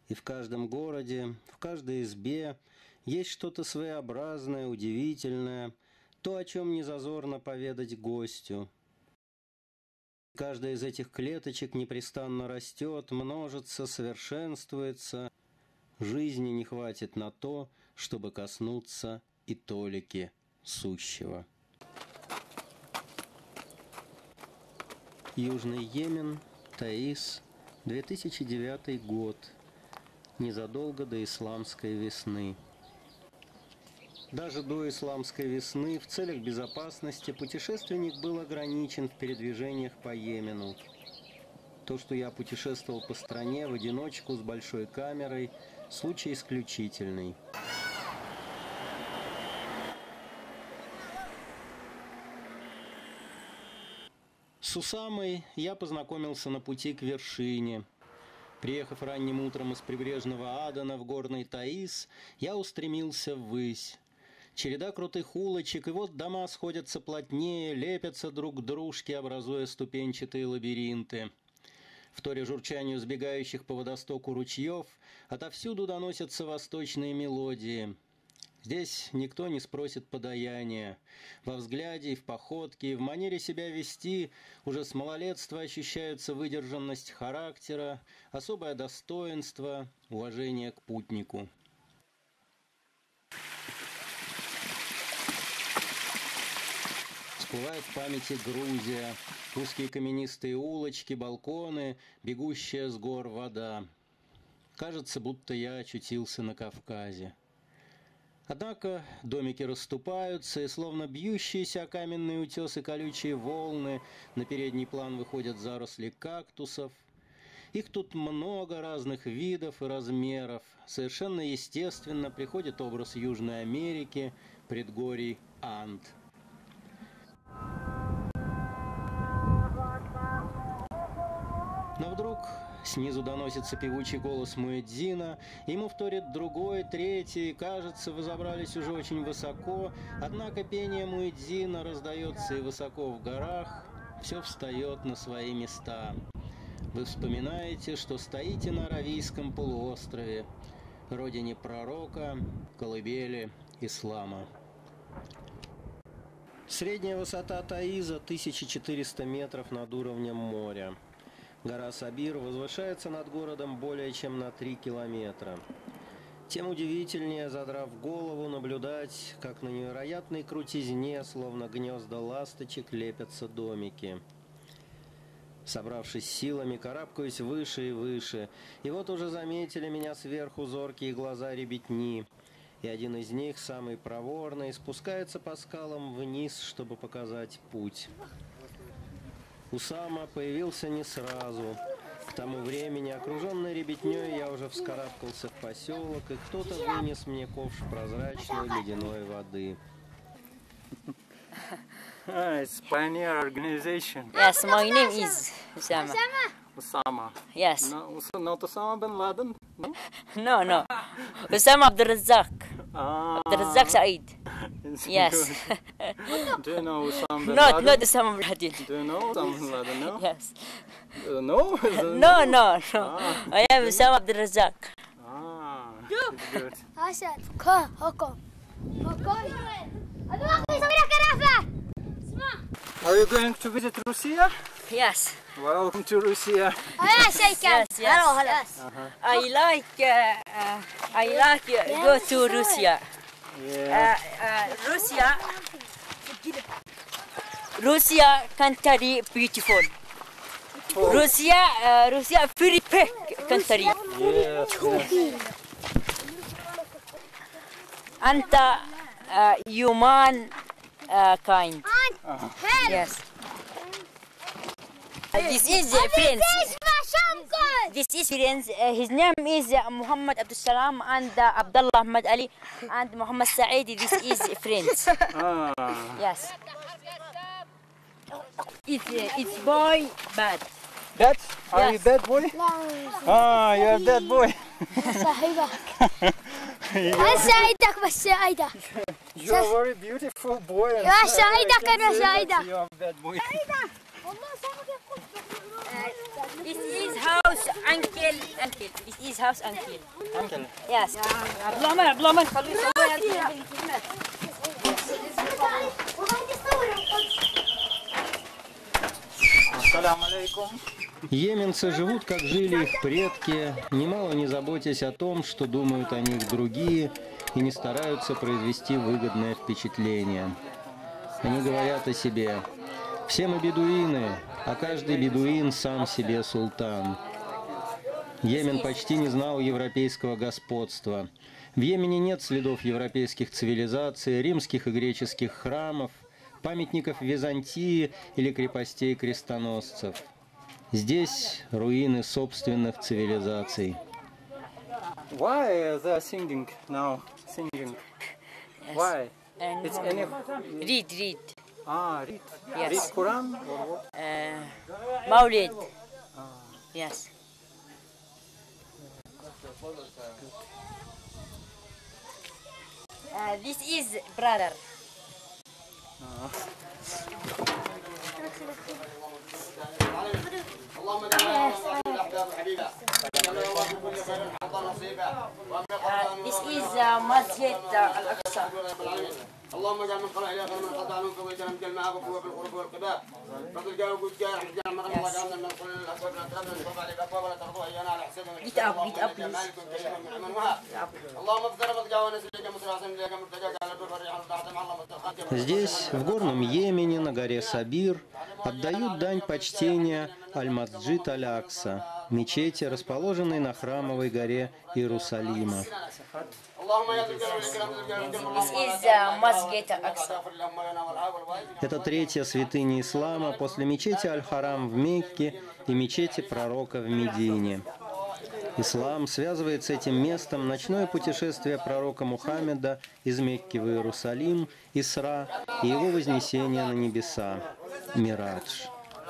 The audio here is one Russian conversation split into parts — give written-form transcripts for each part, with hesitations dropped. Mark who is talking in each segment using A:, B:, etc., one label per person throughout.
A: И в каждом городе, в каждой избе есть что-то своеобразное, удивительное, то, о чем не зазорно поведать гостю. Каждая из этих клеточек непрестанно растет, множится, совершенствуется. Жизни не хватит на то, чтобы коснуться и толики сущего. Южный Йемен, Таиз, 2009 год. Незадолго до исламской весны. Даже до исламской весны в целях безопасности путешественник был ограничен в передвижениях по Йемену. То, что я путешествовал по стране в одиночку с большой камерой, случай исключительный. С Усамой я познакомился на пути к вершине. Приехав ранним утром из прибрежного Адена в горный Таиз, я устремился ввысь. Череда крутых улочек, и вот дома сходятся плотнее, лепятся друг к дружке, образуя ступенчатые лабиринты. Вторя журчанию сбегающих по водостоку ручьев, отовсюду доносятся восточные мелодии. Здесь никто не спросит подаяния. Во взгляде, и в походке, и в манере себя вести уже с малолетства ощущаются выдержанность характера, особое достоинство, уважение к путнику. Всплывает в памяти Грузия, узкие каменистые улочки, балконы, бегущая с гор вода. Кажется, будто я очутился на Кавказе. Однако домики расступаются, и словно бьющиеся о каменные утесы колючие волны, на передний план выходят заросли кактусов. Их тут много разных видов и размеров. Совершенно естественно приходит образ Южной Америки, предгорий Анд. Но вдруг снизу доносится певучий голос муэдзина, ему вторит другой, третий, кажется, вы забрались уже очень высоко, однако пение муэдзина раздается и высоко в горах, все встает на свои места. Вы вспоминаете, что стоите на Аравийском полуострове, родине пророка, колыбели ислама. Средняя высота Таиза 1400 метров над уровнем моря. Гора Сабир возвышается над городом более чем на 3 километра. Тем удивительнее, задрав голову, наблюдать, как на невероятной крутизне, словно гнезда ласточек, лепятся домики. Собравшись силами, карабкаюсь выше и выше, и вот уже заметили меня сверху зоркие глаза ребятни, и один из них, самый проворный, спускается по скалам вниз, чтобы показать путь. Усама появился не сразу. К тому времени, окруженный ребятней, я уже вскарабкался в поселок, и кто-то вынес мне ковш прозрачной ледяной воды.
B: It's pioneer organization.
C: Yes, my name is Usama.
B: Osama.
C: Yes.
B: No, not Osama bin Laden? No?
C: No. Usama Abdul Razzaq.
B: Ah.
C: Abdul Razzaq Saeed. Yes.
B: Do you know Osama bin
C: Not
B: Laden?
C: Usama bin Laden.
B: Do you know Osama bin Laden? No?
C: Yes.
B: No?
C: No.
B: Ah.
C: I am Usama Abdul Razzaq.
B: Ah, good. Are you going to visit Russia?
C: Yes.
B: Welcome to Russia.
C: Yes. I like go to Russia.
B: Yeah.
C: Russia country beautiful. Russia very big country.
B: Yes.
C: Anta human kind. Yes. This is friends. This is friends. His name is Muhammad Abdul Salam and Abdullah Ahmad Ali and Muhammad Saeed. This is friends.
B: Ah.
C: Yes. It's boy bad.
B: That? Are you
C: Yes.
B: that boy? Ah, you're that boy.
D: سعيدك بس سعيدة
B: You're a very beautiful boy.
D: يا سعيدك أنا سعيدة
B: You're that boy.
D: والله سعيدة
C: This is house uncle. This is house uncle.
B: Uncle.
C: Yes. عبد الرحمن خلوه يسوي هذه الكلمات.
B: Ассаламу алейкум.
A: Йеменцы живут, как жили их предки, немало не заботясь о том, что думают о них другие, и не стараются произвести выгодное впечатление. Они говорят о себе: «Все мы бедуины, а каждый бедуин сам себе султан». Йемен почти не знал европейского господства. В Йемене нет следов европейских цивилизаций, римских и греческих храмов, памятников Византии или крепостей крестоносцев. Здесь руины собственных цивилизаций.
B: Why they are singing now? Singing. Why? It's any.
C: Read.
B: Read.
C: Yes.
B: Read Quran or what?
C: Maulid. Yes. This is brother. This is Masjid Al-Aqsa.
E: اللهم اجعل من قرأ إلى خير من قطع عنك ويجعل من جل معك وفوق القرب والقباء فقل جاء وقل جاء احجام مغرب وجعلنا من القرن الأسود من أتربنا نصرف عليك أبواب ولا ترضوا أيانا على حسابنا
C: Get up, please.
E: اللهم اغفر مضجع ونسلك مصرعا لك مرتجاك على الدور الريح والضعة مع الله مستقاتل.
A: Здесь, в горном Йемене, на горе Сабир, отдают дань почтения Аль-Масджид Аль-Акса, мечети, расположенной на храмовой горе Иерусалима.
C: This is Masjid Al-Aqsa.
A: Это третья святыня ислама после мечети Аль-Харам в Мекке и мечети пророка в Медине. Ислам связывает с этим местом ночное путешествие пророка Мухаммеда из Мекки в Иерусалим, Исра, и его вознесение на небеса, Мирадж.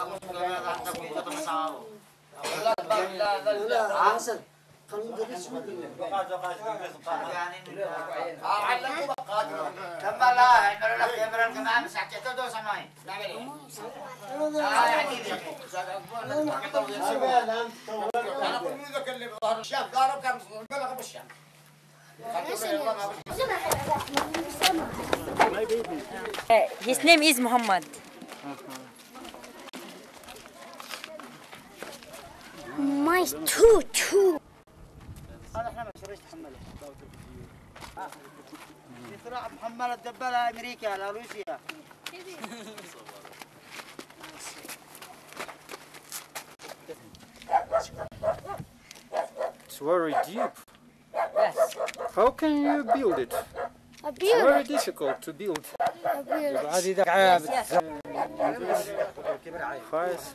C: His name is Muhammad.
D: Mine's two.
F: محمل الدبالة أمريكا على روسيا.
B: It's very deep.
C: Yes.
B: How can you build it?
D: A
B: It's very
D: beard.
B: difficult to build.
D: A beard.
C: Yes.
B: Fires.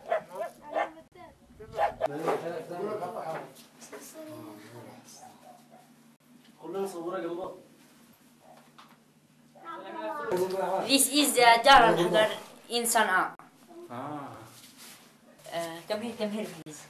C: This is Dar al-Hadar in Sana'a. Come here, please.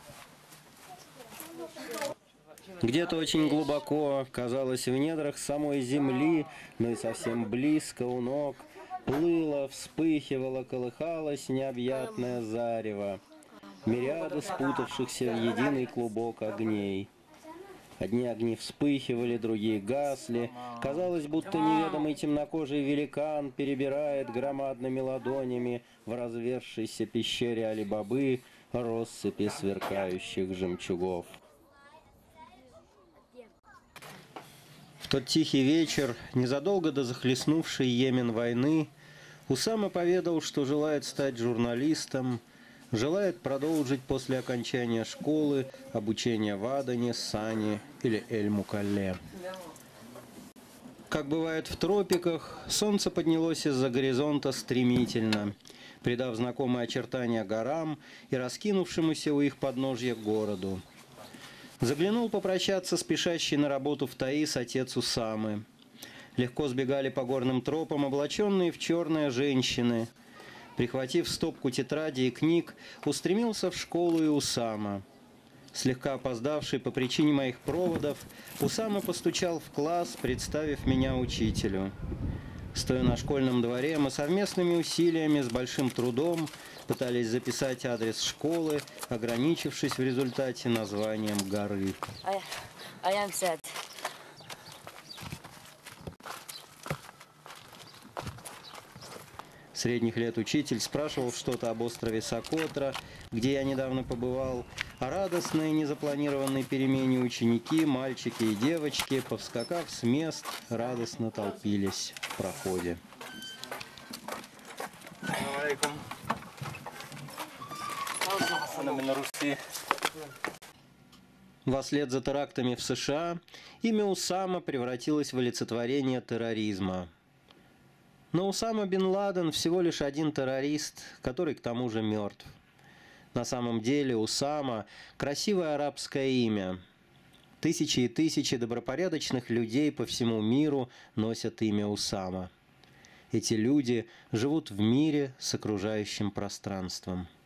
A: Где-то очень глубоко, казалось, в недрах самой земли, но и совсем близко у ног, плыло, вспыхивало, колыхалось необъятное зарево, мириады спутавшихся в единый клубок огней. Одни огни вспыхивали, другие гасли. Казалось, будто неведомый темнокожий великан перебирает громадными ладонями в разверзшейся пещере Али-Бабы россыпи сверкающих жемчугов. В тот тихий вечер, незадолго до захлестнувшей Йемен войны, Усама поведал, что желает стать журналистом, желает продолжить после окончания школы обучение в Адане, Сане или Эль-Мукалле. Как бывает в тропиках, солнце поднялось из-за горизонта стремительно, придав знакомые очертания горам и раскинувшемуся у их подножья городу. Заглянул попрощаться спешащий на работу в Таис отец Усамы. Легко сбегали по горным тропам облаченные в черное женщины. Прихватив стопку тетрадей и книг, устремился в школу и Усама. Слегка опоздавший по причине моих проводов, Усама постучал в класс, представив меня учителю. Стоя на школьном дворе, мы совместными усилиями с большим трудом Пытались записать адрес школы, ограничившись в результате названием горы.
C: I am sad.
A: Средних лет учитель спрашивал что-то об острове Сокотра, где я недавно побывал. О радостной незапланированной перемене ученики, мальчики и девочки, повскакав с мест, радостно толпились в проходе. Вслед за терактами в США имя Усама превратилось в олицетворение терроризма. Но Усама бен Ладен всего лишь один террорист, который к тому же мертв. На самом деле Усама – красивое арабское имя. Тысячи и тысячи добропорядочных людей по всему миру носят имя Усама. Эти люди живут в мире с окружающим пространством.